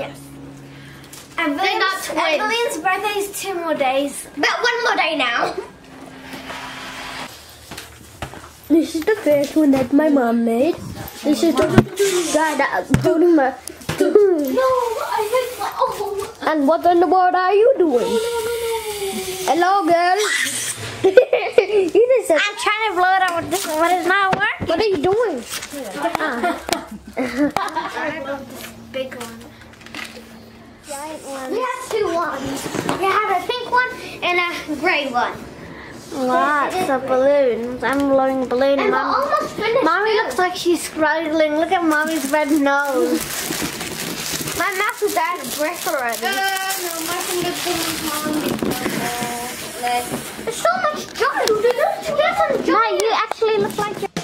Yes. And Lillian's birthday is 2 more days. About 1 more day now. This is the first one that my mom made. This is the guy that I'm holding my... No, I think And what in the world are you doing? Hello, girl. You just said... I'm trying to blow it out with this one. It's not working. What are you doing? I love this big one. Giant one. We have 2 ones. We have a pink one and a gray one. Lots of balloons. I'm blowing a balloon. And we're almost finished. Mommy looks like she's struggling. Look at Mommy's red nose. My mouth is out of breath already. No, my finger's There's so much joy. Do those together? No, you actually look like you're...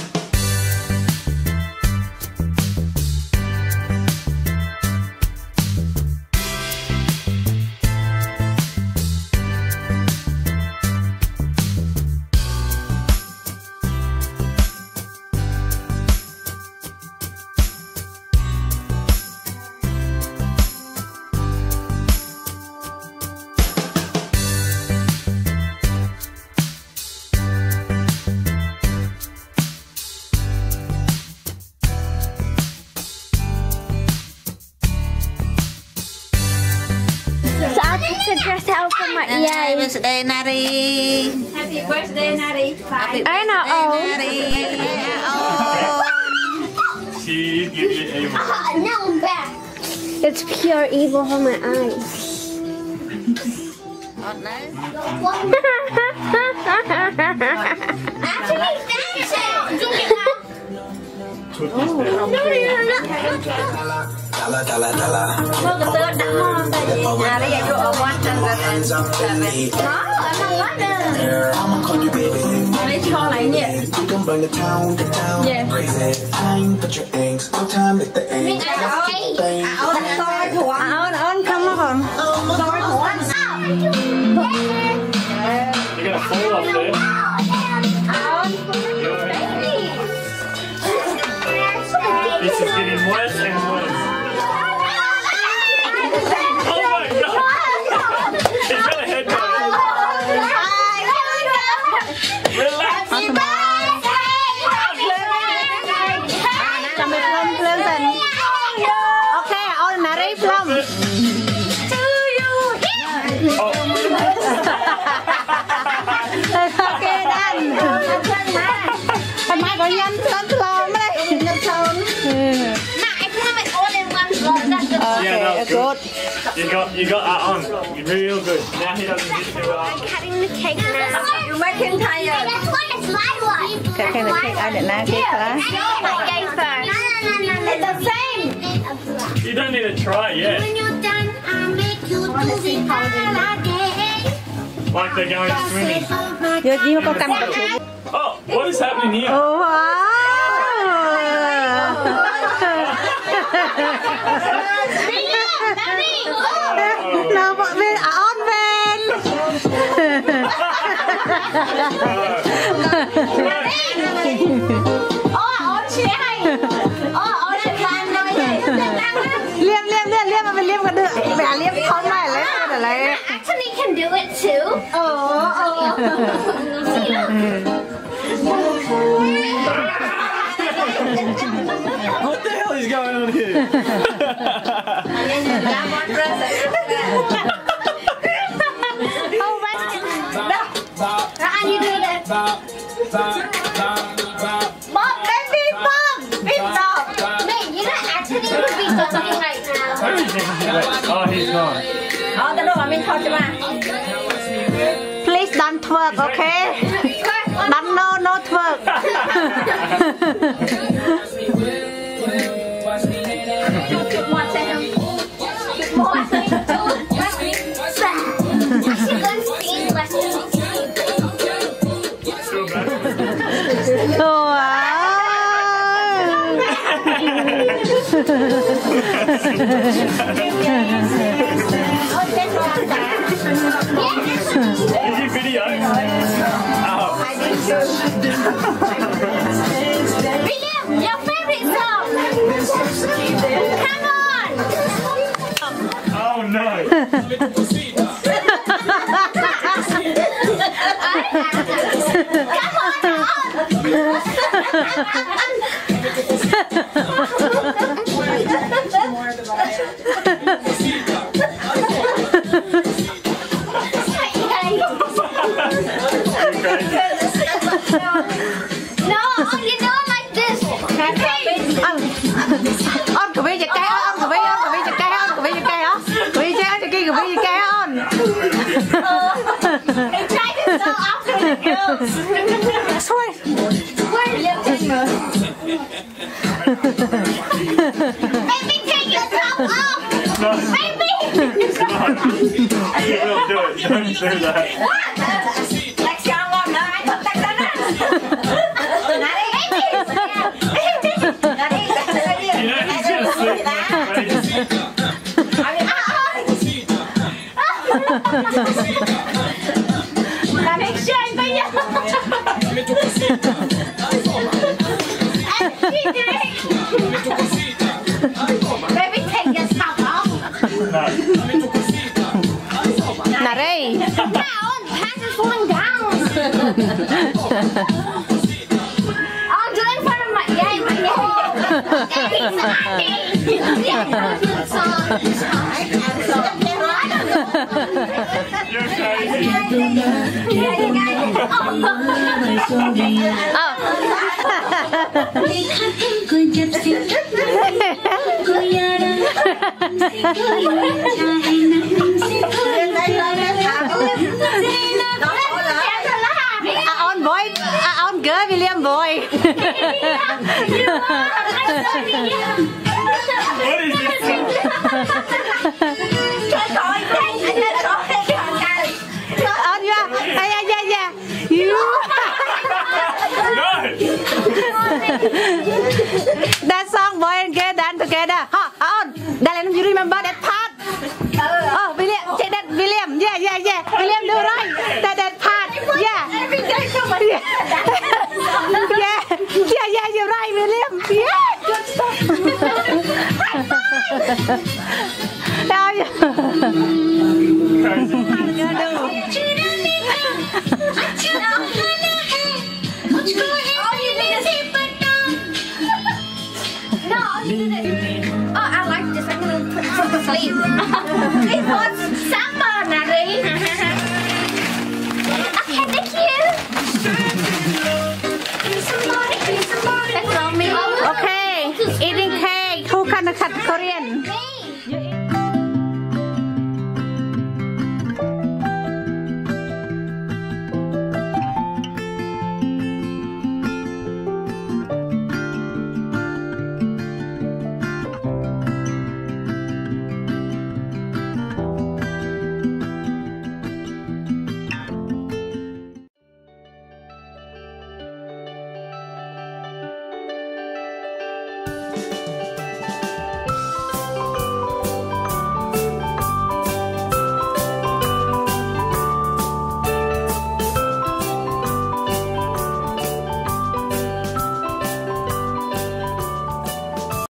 to dress out for my Happy birthday, Nari. Happy birthday, Nari. I know. She's giving you a Now I'm back. It's pure evil for my eyes. Hot night. Actually, that's it. Do it now. You're gonna fall off there. This is getting worse and worse. Oh my god! He's got a head going. Relax. Okay, all Nari plum. Okay, done. Hôm nay có nhân con plum đấy. Nhân plum. Yeah, no, good. You got that on. You're real good. Now he doesn't get to I'm cutting the cake now. You make him tired. That's one, it's my one. Okay, can I take out it now? I gave first. It's the same. You don't need to try yet. When you're done, I'll make you do it holiday. Like they're going swimming. You có cầm cái chú. Oh, what is happening here? Oh wow. Nào bọn bên on bên. Liêm mà mình liêm còn được. Mẹ liêm không này lấy rồi lấy. Actually can do it too. What the hell is going on here? And you do that. Mom, baby, Mom! Big dog! Man, you know actually would be something right now. Where is he? Oh, he's gone. Please don't twerk, okay? Don't no twerk. Oh, Is he video? Oh. William, your favorite song! Come on! No, you do it like this. On của bây giờ cái on của bây giờ cái on của bây giờ cái on của bây giờ cái của bây giờ cái on. Xuôi. Baby, take your top off. Baby. You will do it. Don't do that. Baby, take your top off. Nào đây. Now, pants is falling down. I'll do it in front of my dad. You're crazy. On boy, on girl, William boy. What is this? On yeah. You. No! That song boy and girl dance together. On. Darling, you remember that part? Oh, William, take that William. Yeah. William do right. That part. Yeah. Yeah, you're right, William. Yeah, good stuff. Now you. Oh, I like this. I'm gonna put it to sleep. It was samba, Nari. Okay, thank you. That's all me. Okay, eating cake. Who can cut Korean? Me.